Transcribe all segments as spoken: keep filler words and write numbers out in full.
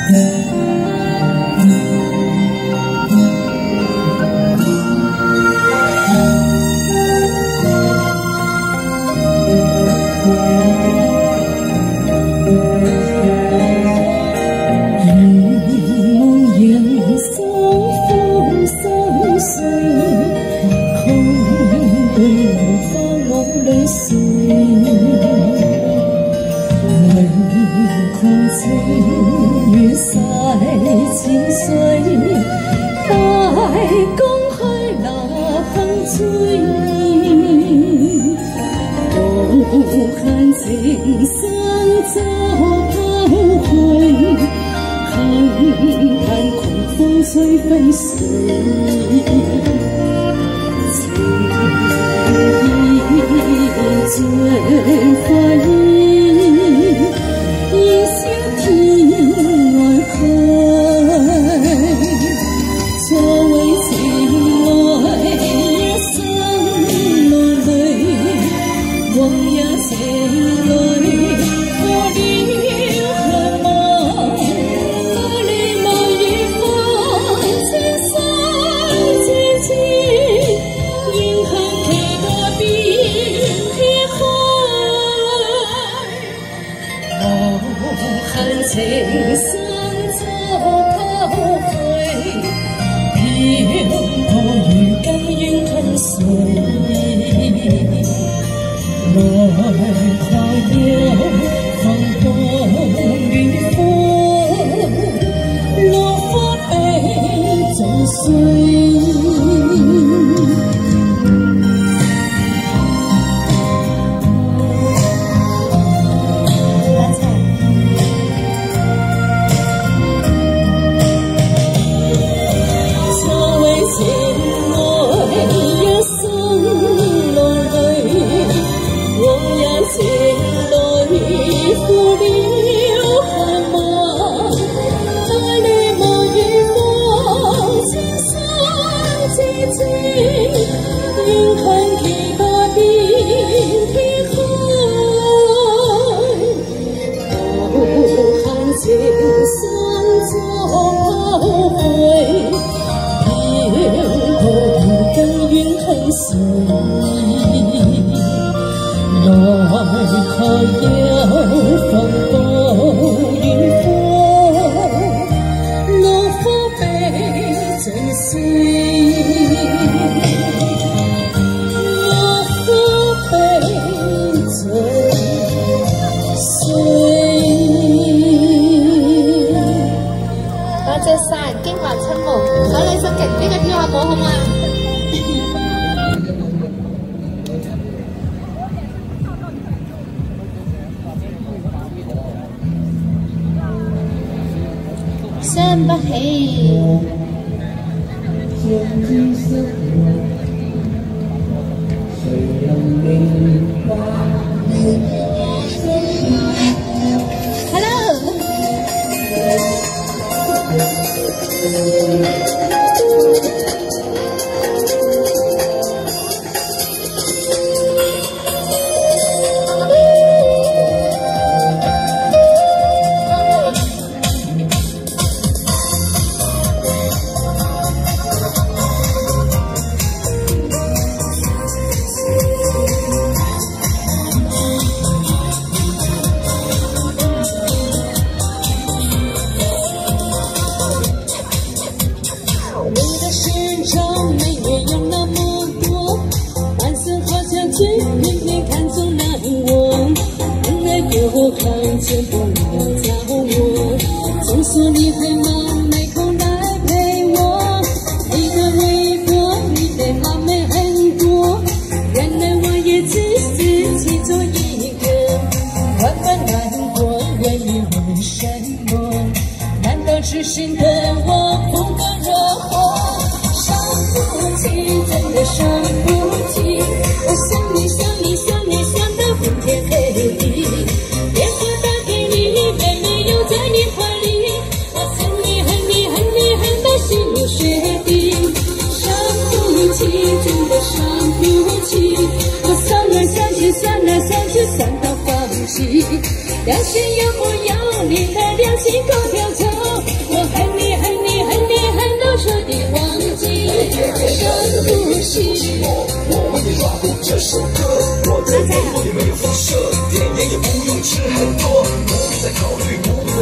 傷不起。Hello。看见不要找我，总说你很忙，没空来陪我。你的微博，你的辣妹很多，原来我也只是其中一个。万般难过，原因为什么？难道痴心的我不够热火？伤不起，真的伤不起。我想你想你想你想到昏天黑地。真的伤不起，我想来想去，想来想去，想到放弃。良心有木有？你的良心够跳槽。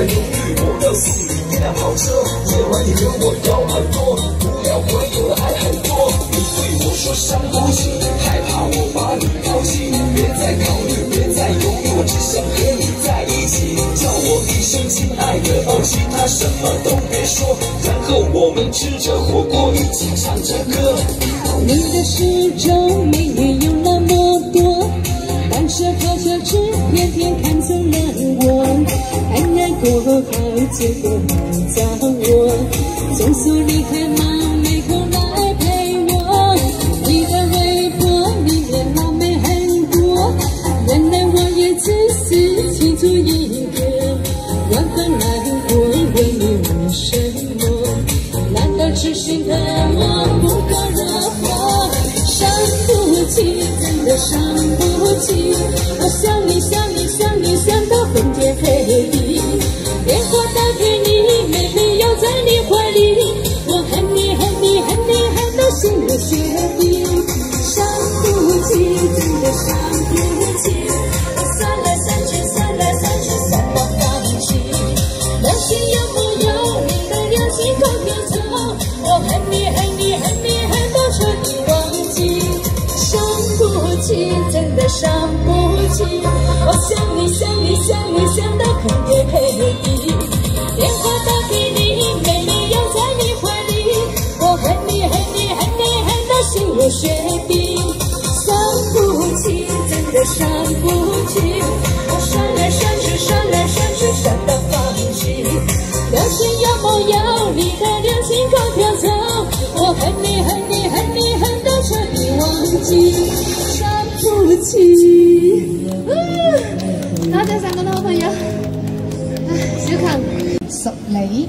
在犹豫，我要送你一辆跑车。夜晚你和我聊很多，无聊回忆的还很多。你对我说伤不起，害怕我把你抛弃。别再考虑，别再犹豫，我只想和你在一起。叫我一声亲爱的，哦，其他什么都别说。然后我们吃着火锅，一起唱着歌。 你的四周美女有那么多，但是好像只偏偏看中了我。爱爱过后，结果找我，总说你还忙，没空来陪我。你的微博里面辣妹很多，原来我也只是其中一个。我很难过，问你为什么？难道痴心的我不够热火？伤不起，真的伤不起。我想你想你想你想到昏天黑地，电话打给你，妹妹要在你怀里。我恨你恨你恨你恨到心如雪冰，伤不起，真的伤不起。我算来算去算来算去算到放弃，流星有没有你的良心够不够？我恨你恨你恨你恨到彻底忘记，伤不起，真的伤不起。我想你想你想你想到昏天黑地，电话打给你，妹妹要在你怀里。我恨你恨你恨你恨到心如雪冰，伤不起，真的伤不起。我算来算去算来算去算到放弃，流星有没有你的良心够飘走？我恨你恨你恨你恨到彻底忘记，伤不起。多謝晒咁多好朋友，小琴淑你。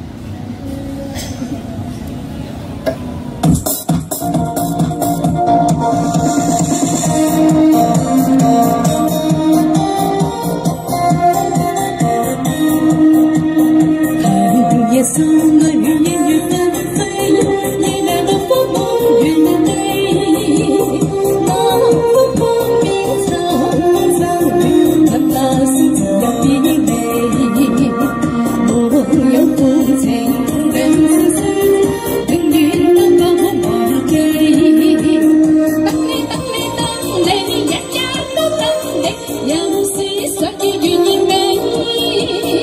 夜送我越夜越纷飞，你来了风梦越美，那风光明苍苍云，看那世界的比美。我有苦情人生死，永遠都講忘記。等你等你等你，日日都等你，有時想要願意美。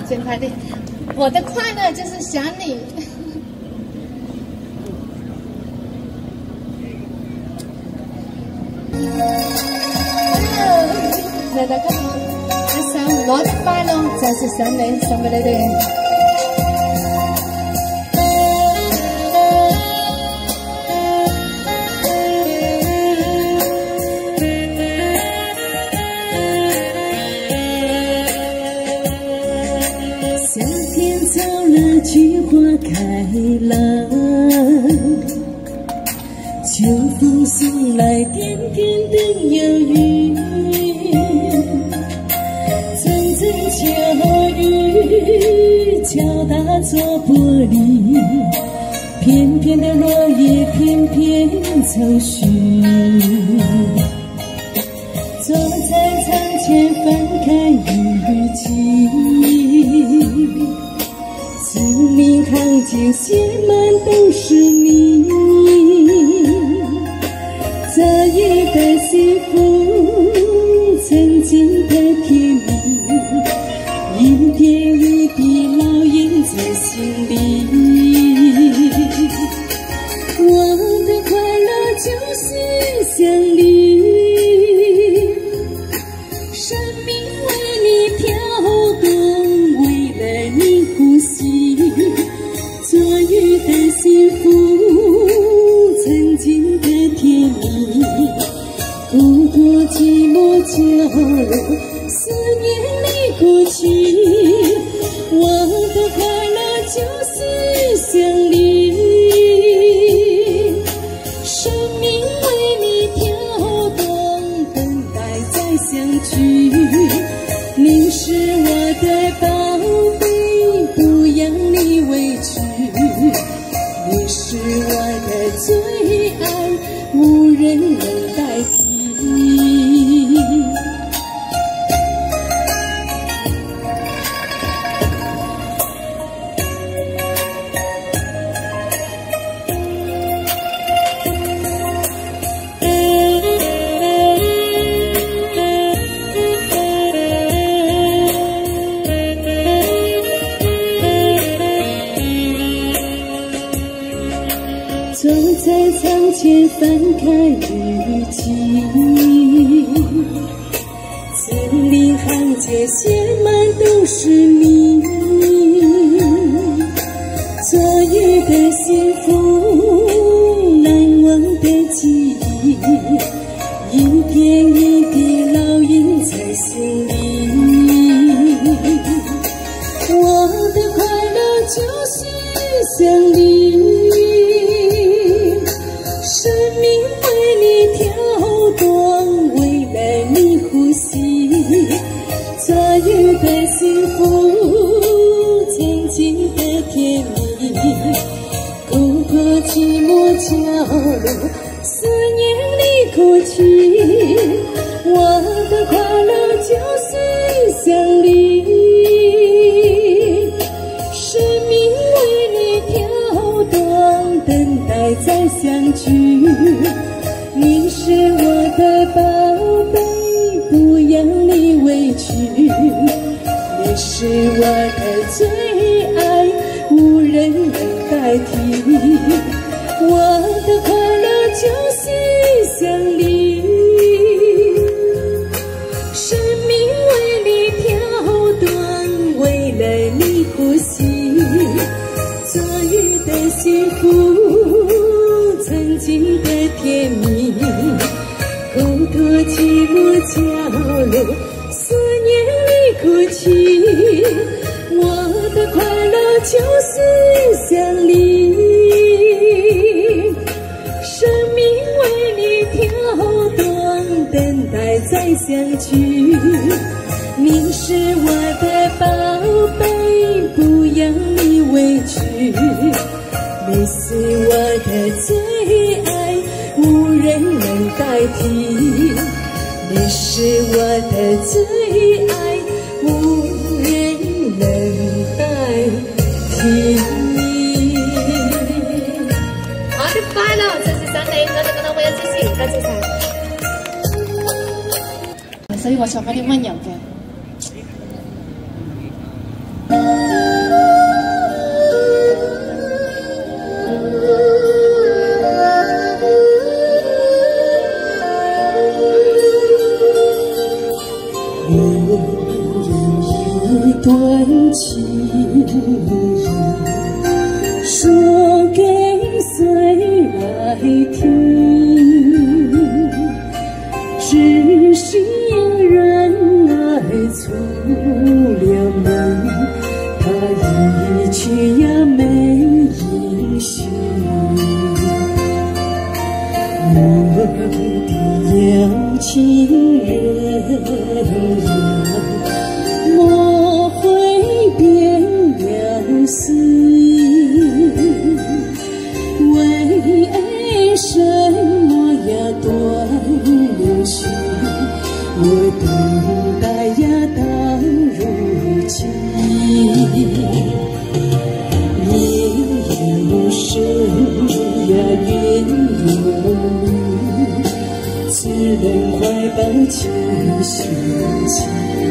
剪开的，我的快乐就是想你。嚟大家一首我的快樂就是想你，送俾你哋。夏天到了，菊花開了，秋風送來點點的憂鬱。秋雨敲打着玻璃，片片的落葉，片片愁緒。坐在窗前翻開日記，字裡行間寫滿都是你。這一的幸福，曾經的甜蜜。一點一滴烙印在心裡，我的快樂就是想你，生命為你跳動，為了你呼吸，昨日的幸福，曾經的甜蜜，不過寂寞角落，思念你過去，我的快樂就是想你，生命為你跳動，等待再相聚。你是我的寶貝，不讓你委屈，你是我的最愛，無人能代替。坐在窗前翻開日記，字裡行間寫滿都是你。昨日的幸福，難忘的記憶，一點一滴烙印在心裡。我的快樂就是想你，生命為你跳動，為了你呼吸，昨日的幸福，曾經的甜蜜，哭過寂寞角落，思念你過去，我的快樂就是想你，生命為你跳動，等待再相聚。你是我的寶貝，不讓你委屈，你是我的最愛，無人能代替。我的快樂就是想你，生命為你跳動，為了你呼吸，昨日的幸福，曾經的甜蜜，哭過寂寞角落，思念你哭泣，我的快樂就是想你，生命為你跳動，等待再相聚。你是我的寶貝，不讓你委屈，你是我的最愛，無人能代替。你是我的最愛，無人能代替。我的快樂就是想你，我哋覺得我有支持，多謝晒。所以我唱翻啲溫柔嘅。 段情呀，说给谁来听？知心人爱出了门，他一去呀没音讯。我的有情人呀，莫会变了心，为什么呀断了续？我等待呀到如今，夜有深呀月有明，此人怀抱情绪情。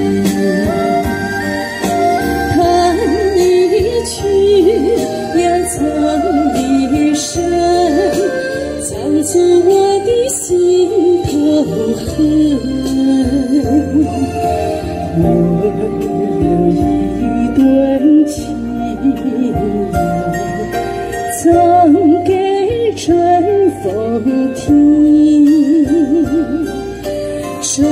他一去呀藏一生，藏出我的心头恨。我有一段情呀，藏给春风听。春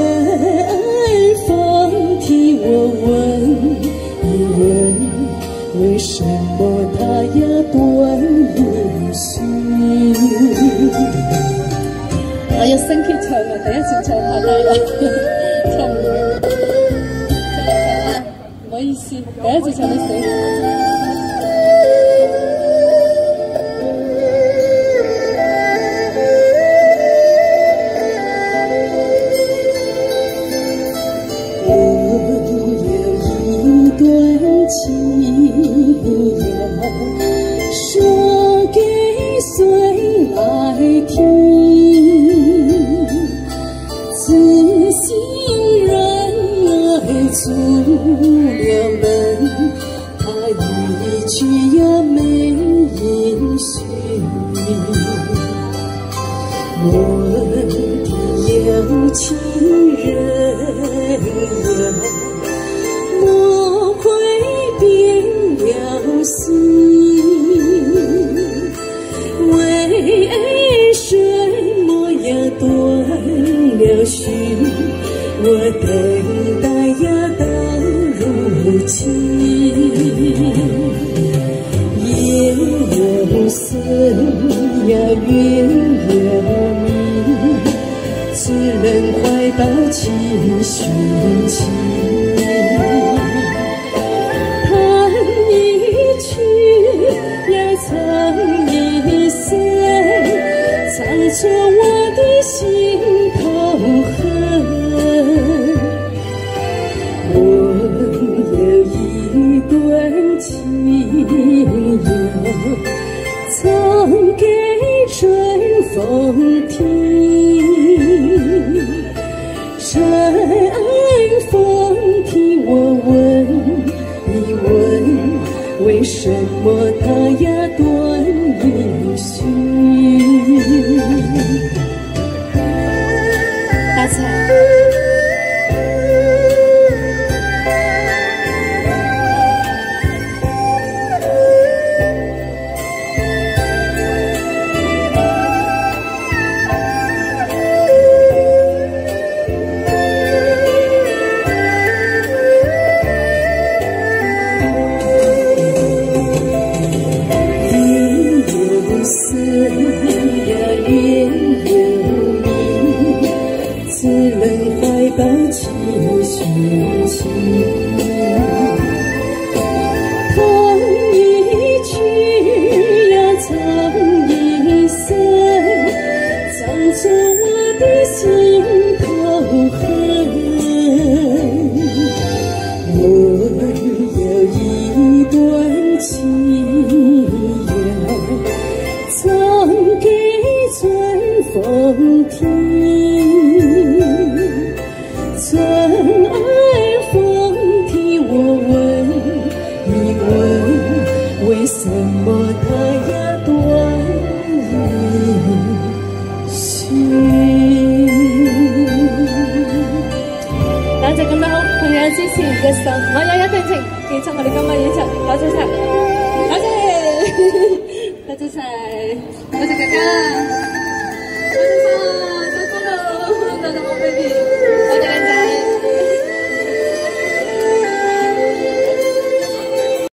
风替我问一问，为什么他呀断了续？我要升 key 唱啊，第一次唱太低啦，唱唔到，再嚟唱啊，唔好意思，第一次唱得死。情呀，说给谁来听？此心人爱出了门，他一去呀没音讯。我的有情人呀，莫会变了心，为什么呀断了续？我等待呀到如今，夜有深呀月有明，此人怀抱情绪情。藏着我的心头恨，我有一段情呀，藏给春风听。春风替我问一问，为什么他呀断了续？大彩。抱情绪情，他一去呀藏一生，藏着我的心头恨。我有一段情呀，藏给春风听。春风替我问一问，为什么他呀断了续？多謝咁多好朋友支持嘅時候，我有一段情。 獻出我哋今晚演出，多謝晒，多謝，多謝晒。